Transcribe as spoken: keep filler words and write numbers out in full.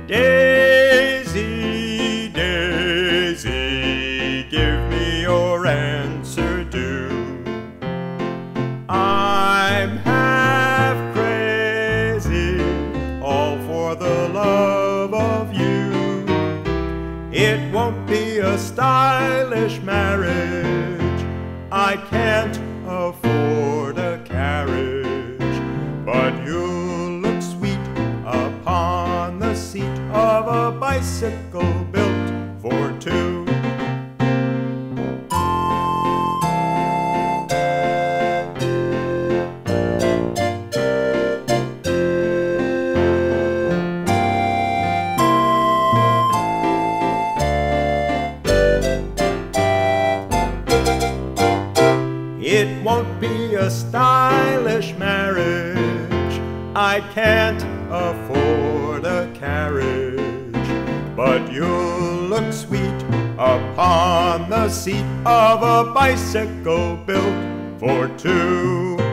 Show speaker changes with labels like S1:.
S1: Daisy, Daisy, give me your answer due. I'm half crazy, all for the love of you. It won't be a stylish marriage, I can't afford a carriage, but you'll look sweet upon the seat of a bicycle built for two. It won't be a stylish marriage, I can't afford a carriage, but you'll look sweet upon the seat of a bicycle built for two.